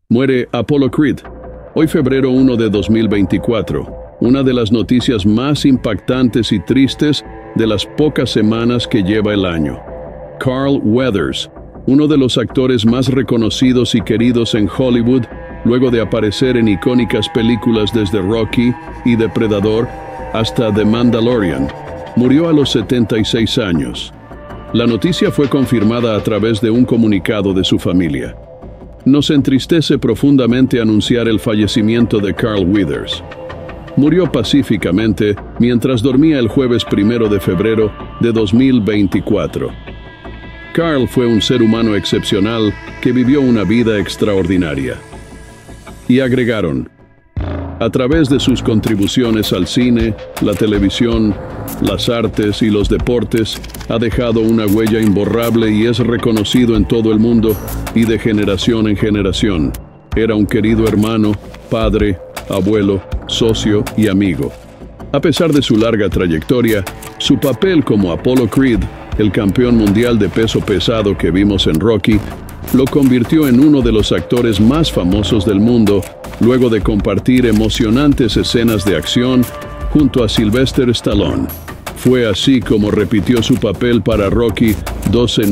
Muere Apollo Creed. Hoy febrero 1 de 2024. Una de las noticias más impactantes y tristes de las pocas semanas que lleva el año. Carl Weathers, uno de los actores más reconocidos y queridos en Hollywood, luego de aparecer en icónicas películas desde Rocky y Depredador hasta The Mandalorian, murió a los 76 años. La noticia fue confirmada a través de un comunicado de su familia. Nos entristece profundamente anunciar el fallecimiento de Carl Weathers. Murió pacíficamente mientras dormía el jueves 1 de febrero de 2024. Carl fue un ser humano excepcional que vivió una vida extraordinaria. Y agregaron, a través de sus contribuciones al cine, la televisión, las artes y los deportes, ha dejado una huella imborrable y es reconocido en todo el mundo y de generación en generación. Era un querido hermano, padre, abuelo, socio y amigo. A pesar de su larga trayectoria, su papel como Apollo Creed, el campeón mundial de peso pesado que vimos en Rocky, lo convirtió en uno de los actores más famosos del mundo, luego de compartir emocionantes escenas de acción junto a Sylvester Stallone. Fue así como repitió su papel para Rocky II en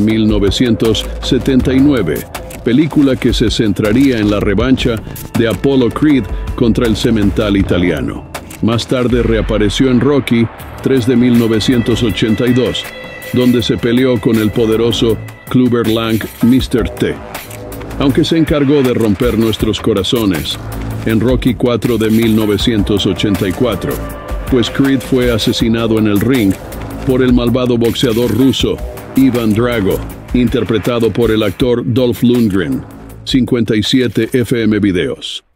1979, película que se centraría en la revancha de Apollo Creed contra el semental italiano. Más tarde reapareció en Rocky III de 1982, donde se peleó con el poderoso Clubber Lang Mr. T. Aunque se encargó de romper nuestros corazones en Rocky IV de 1984, pues Creed fue asesinado en el ring por el malvado boxeador ruso Ivan Drago, interpretado por el actor Dolph Lundgren. 57 FM Videos.